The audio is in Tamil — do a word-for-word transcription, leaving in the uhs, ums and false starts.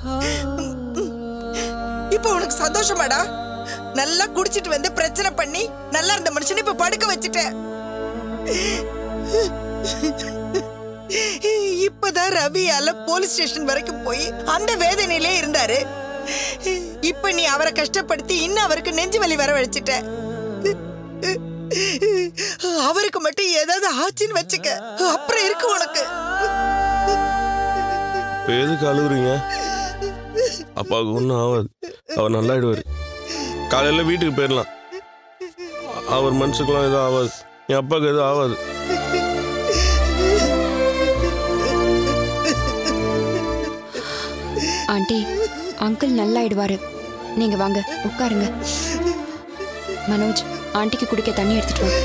இப்ப உனக்கு சந்தோஷமாடா? நல்லா குடிச்சிட்டு வந்து பிரச்சனை பண்ணி நல்லா இருந்த மனுஷனை இப்ப படுக்க வச்சுட்டேன். இப்பதான் ரவியால போலீஸ் ஸ்டேஷன் வரைக்கும் போய் அந்த வேதனையிலே இருந்தாரு. இப்ப நீ அவரை கஷ்டப்படுத்தி இன்னும் அவருக்கு நெஞ்சு வலி வர வச்சுட்ட. அவருக்கு மட்டும் ஏதாவது ஆச்சுன்னு வச்சுக்க, அப்புறம் இருக்கு உனக்கு. எதுக்கு அழுகுறீங்க? அப்பாவுக்கு ஒன்றும் ஆகாது, அவர் நல்லாயிடுவார். காலையில் வீட்டுக்கு போயிடலாம். அவர் மனசுக்கெல்லாம் எதுவும் ஆகாது, என் அப்பாவுக்கு எதுவும் ஆகாது. ஆண்டி, அங்கிள் நல்லாயிடுவாரு. நீங்க வாங்க உட்காருங்க. மனோஜ், ஆண்டிக்கு குடிக்க தண்ணி எடுத்துட்டு வா.